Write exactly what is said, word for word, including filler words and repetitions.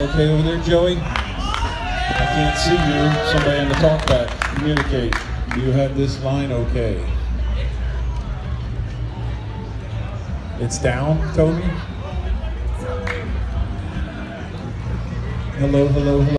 Okay over there, Joey? I can't see you. Somebody on the talkback. Communicate. Do you have this line okay? It's down, Toby? Hello, hello, hello.